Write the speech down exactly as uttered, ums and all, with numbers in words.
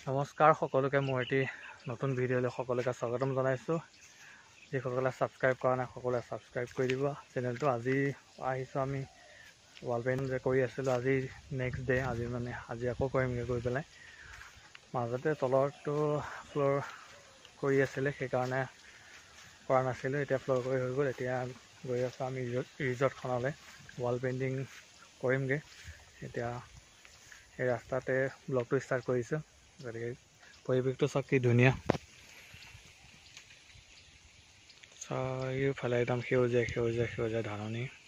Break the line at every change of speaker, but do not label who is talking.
নমস্কাৰ সকলোকে মোৰ এটি নতুন ভিডিঅ'লৈ সকলোকে স্বাগতম জনাইছোঁ। যিসকলে ছাবস্ক্ৰাইব কৰা নাই সকলোৱে ছাবস্ক্ৰাইব কৰি দিব চেনেলটো। আজি আহিছোঁ আমি ৱাল পেইণ্ট যে কৰি আছিলোঁ, আজি নেক্সট ডে, আজি মানে আজি আকৌ কৰিমগৈ গৈ পেলাই। মাজতে তলৰটো ফ্ল'ৰ কৰি আছিলে, সেইকাৰণে কৰা নাছিলোঁ। এতিয়া ফ্ল'ৰ কৰি হৈ গ'ল। এতিয়া গৈ আছোঁ আমি ৰিজৰ্টখনলৈ, ৱাল পেইণ্টিং কৰিমগৈ। এতিয়া এই ৰাস্তাতে ব্লগটো ষ্টাৰ্ট কৰিছোঁ। গতিকে পৰিৱেশটো চাওক কি ধুনীয়া, চাৰিওফালে একদম সেউজীয়া সেউজীয়া সেউজীয়া ধাননি।